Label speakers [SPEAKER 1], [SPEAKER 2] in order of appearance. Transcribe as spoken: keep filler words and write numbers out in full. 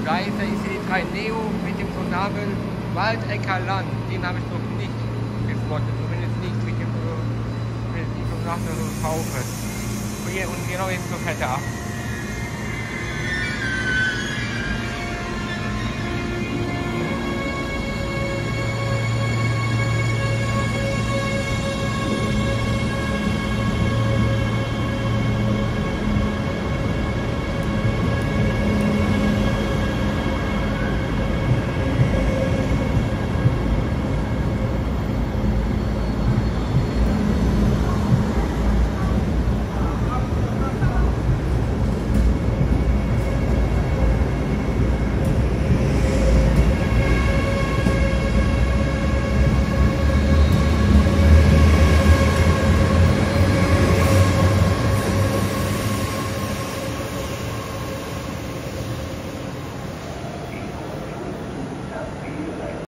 [SPEAKER 1] Geister, ich sehe die drei Neo mit dem so Namen Waldecker Land. Den habe ich noch nicht gespottet, zumindest nicht mit dem so, mit dem so nach so Taufe. Und, hier, und genau jetzt noch halt da.